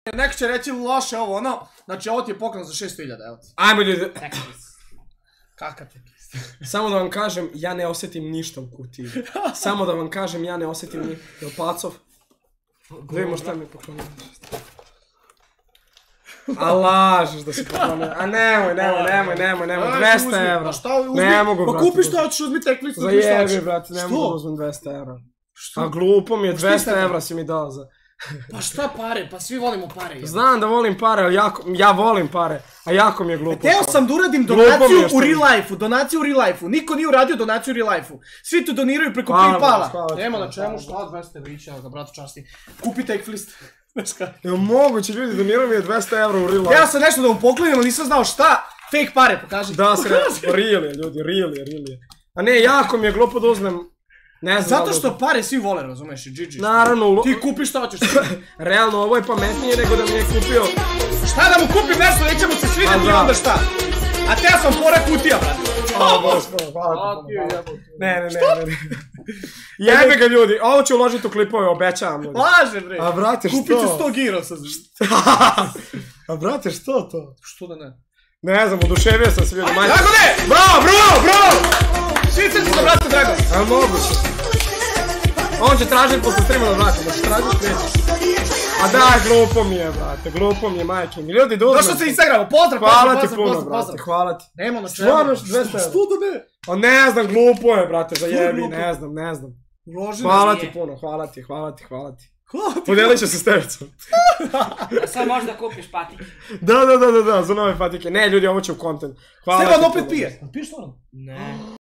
Neko će reći loše ovo ono, znači ovo ti je poklon za 600.000, evo ti. Ajmo ljudi. Kakav te kist? Samo da vam kažem, ja ne osjetim ništa u kutiji. Samo da vam kažem, ja ne osjetim ništa. Jel Pacov? Da vidimo šta mi poklonio. A lažeš da si poklonio. A nemoj, 200 evra. Ne mogu, brate. Pa kupi šta hoćeš, uzmi tek listu. Zajebi, brate, ne mogu da uzmem 200 evra. A glupo mi je, 200 evra si mi dao za... Pa šta pare, pa svi volimo pare. Znam da volim pare, ali ja volim pare, a jako mi je glupo. Teo sam da uradim donaciju u real life-u, niko nije uradio donaciju u real life-u. Svi tu doniraju preko Paypala. Nema na čemu, šta 200 evrića, da bratu časti. Kupi take list. Evo moguće ljudi, doniraju mi je 200 evra u real life. Ja sam nešto da mu poklonim, ali nisam znao šta. Fake pare, pokaži. Da, real je ljudi, real je. A ne, jako mi je glupo da uzmem. Zato što pare svi vole, razumeš, i GG. Naravno. Ti kupi šta hoćeš. Realno, ovo je pametnije nego da mi je kupio... Šta da mu kupim nešto, neće mu se svidjeti i onda šta? A te ja sam pora kutija, brate. Hvala ti. Ne. Jebe ga ljudi, ovo ću uložiti u klipove, obećavam ljudi. Laže bre. A brate, što? Kupit ću 100 girosa. A brate, što to? Što da ne? Ne znam, oduševio sam se vidio. Dragone! Bravo! Švicarci za brata Drago. A moguće. On će tražiti posle streama da vratim, da će tražiti nećeš. A daj, glupo mi je, brate, glupo mi je, majke mi. Ljudi, da uzmem. Došao se Instagramu, pozdrav. Hvala ti puno, brate, hvala ti. Nema na čemu. Stvarno 200 evra. Što da ne? A ne znam, glupo je, brate, zajebi, ne znam. Hvala ti puno, hvala ti. Podelit ću se s tevicom. Sad možeš da kupiš patike. Da, za nove patike. Ne, ljudi, ovo će u content. Hvala ti puno. Stevan opet pije. Piješ stvarno? Ne.